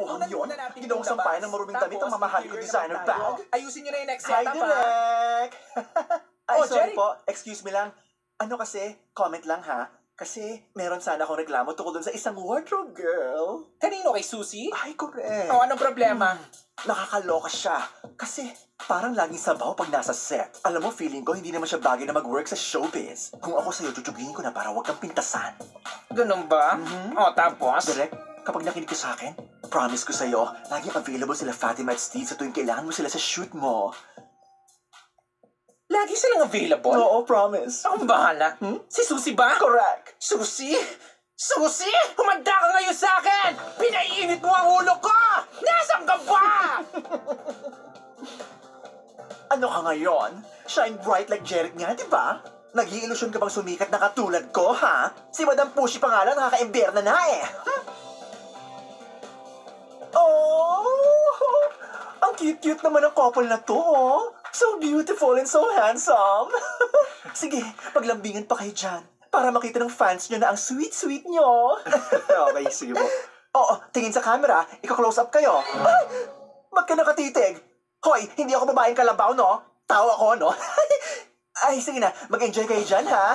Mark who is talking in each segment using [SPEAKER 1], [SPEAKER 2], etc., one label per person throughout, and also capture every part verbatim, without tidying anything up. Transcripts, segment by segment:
[SPEAKER 1] Ano yun?
[SPEAKER 2] muna natin
[SPEAKER 1] Ginawang
[SPEAKER 2] yung
[SPEAKER 1] sampayan
[SPEAKER 2] labas.
[SPEAKER 1] ng maruming damit ang
[SPEAKER 2] Tapos,
[SPEAKER 1] mamahal ko
[SPEAKER 2] interior
[SPEAKER 1] designer
[SPEAKER 2] naman tayo.
[SPEAKER 1] bag.
[SPEAKER 2] Ayusin nyo na yung next
[SPEAKER 1] Hi,
[SPEAKER 2] setup, ha?
[SPEAKER 1] Direk! Ay,
[SPEAKER 2] Oh,
[SPEAKER 1] sorry
[SPEAKER 2] Jerry.
[SPEAKER 1] po. Excuse me lang. Ano kasi, comment lang ha. Kasi meron sana akong reklamo tungkol dun sa isang wardrobe girl.
[SPEAKER 2] Kanino kay Susie?
[SPEAKER 1] Ay, correct.
[SPEAKER 2] Oh, anong problema?
[SPEAKER 1] Nakakaloka siya. Kasi parang laging sabaw pag nasa set. Alam mo, feeling ko hindi naman siya bagay na mag-work sa showbiz. Kung ako sa'yo, tutugin ko na para wag kang pintasan.
[SPEAKER 2] Ganun ba?
[SPEAKER 1] Mhm.
[SPEAKER 2] Oh, tapos?
[SPEAKER 1] Direk, kapag nakinig ka sa akin, promise ko sa'yo, laging available sila Fatima at Steve sa tuwing kailangan mo sila sa shoot mo.
[SPEAKER 2] Lagi silang available?
[SPEAKER 1] Oo, promise.
[SPEAKER 2] Akong bahala.
[SPEAKER 1] Hmm?
[SPEAKER 2] Si Susie ba?
[SPEAKER 1] Correct.
[SPEAKER 2] Susie? Susie? Humanda ka ngayon sa akin! Pinaiinit mo ang ulo ko! Nasaan ka ba?
[SPEAKER 1] Ano ka ngayon? Shine bright like Jeric nga, di ba? Nag-iilusyon ka bang sumikat na katulad ko, ha? Si Madam Pushy pangalan, nakaka-emberna na eh. Hmm? Oh! Ang cute-cute naman ang couple na to, oh. So beautiful and so handsome. Sige, paglambingan pa kayo dyan para makita ng fans nyo na ang sweet-sweet nyo. Okay, sige po. Oo, tingin sa camera, ika-close up kayo. Ay! Ba't ka nakatitig? Hoy, hindi ako babaeng kalabaw, no? Tao ako, no? Ay, sige na, mag-enjoy kayo dyan, ha?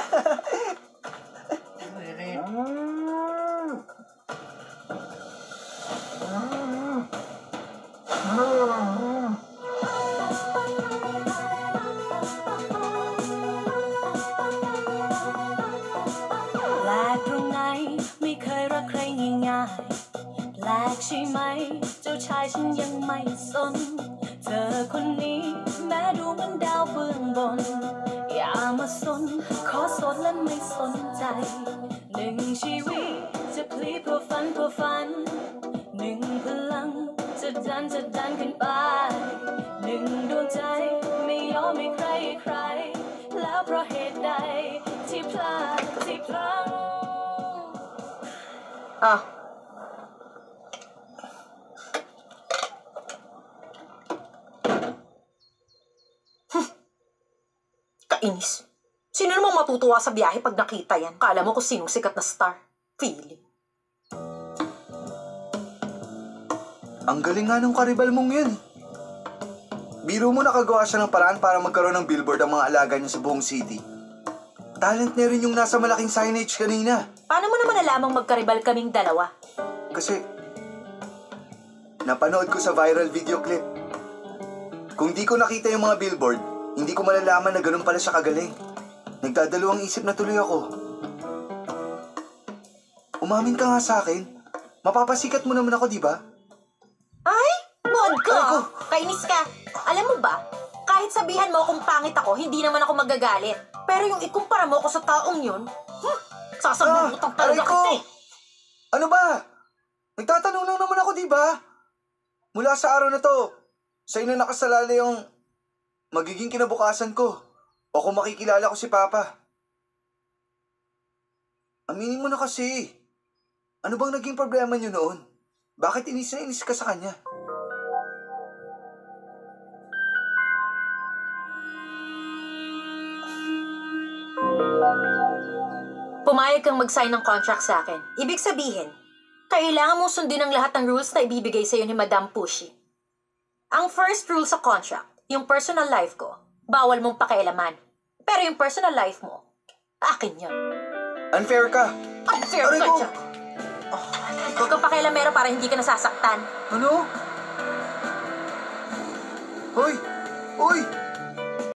[SPEAKER 3] แปลกตรงไหนไม่เคยรักใครง่ายๆแปลกใช่ไหมเจ้าชายฉันยังไม่สนเธอคนนี้แม้ดูเหมือนดาวเบื้องบนอย่ามาสนขอสนและไม่สนใจหนึ่งชีวิตจะพลีเพื่อฝันเพื่อฝันหนึ่งพลังจะดันจะดันขึ้นไปหนึ่งดวงใจไม่ยอมให้ใครใครแล้วเพราะเหตุใดที่พลาดที่พลั้ง
[SPEAKER 4] Ah, kainis. Sino namang matutuwa sa biyahe pag nakita yan? Kala mo kung sinong sikat na star. Feeling.
[SPEAKER 5] Ang galing nga nung karibal mong yun. Biro mo nakagawa siya ng paraan para magkaroon ng billboard ang mga alaga niya sa buong city. Talent niya rin yung nasa malaking signage kanina.
[SPEAKER 3] Paano mo naman alamang magkaribal kaming dalawa?
[SPEAKER 5] Kasi, napanood ko sa viral video clip. Kung di ko nakita yung mga billboard, hindi ko malalaman na ganun pala siya kagaling. Nagdadalawang isip na tuloy ako. Umamin ka nga sa akin. Mapapasikat mo naman ako, di ba?
[SPEAKER 3] Ay, mod ko!
[SPEAKER 5] Ay, ko.
[SPEAKER 3] Kainis ka. Alam mo ba, kahit sabihan mo kung pangit ako, hindi naman ako magagalit. Pero yung ikumpara mo ako sa taong yun, hmm, sasabunutan
[SPEAKER 5] Ah,
[SPEAKER 3] talaga
[SPEAKER 5] aray ko!
[SPEAKER 3] kita eh.
[SPEAKER 5] Ano ba? Nagtatanong lang naman ako, di ba? Mula sa araw na to, sa'yo na nakasalala yung magiging kinabukasan ko o kung makikilala ko si Papa. Aminin mo na kasi. Ano bang naging problema niyo noon? Bakit inis na inis ka sa kanya?
[SPEAKER 3] Pumayag kang mag-sign ng contract sa akin. Ibig sabihin, kailangan mong sundin ang lahat ng rules na ibibigay sa'yo ni Madam Pushy. Ang first rule sa contract, yung personal life ko, bawal mong pakialaman. Pero yung personal life mo, akin yun.
[SPEAKER 5] Unfair ka.
[SPEAKER 3] Unfair
[SPEAKER 5] Aray
[SPEAKER 3] ka
[SPEAKER 5] ko!
[SPEAKER 3] dyan. Oh, huwag kang pakialamero para hindi ka nasasaktan.
[SPEAKER 5] Ano? Hoy! Hoy!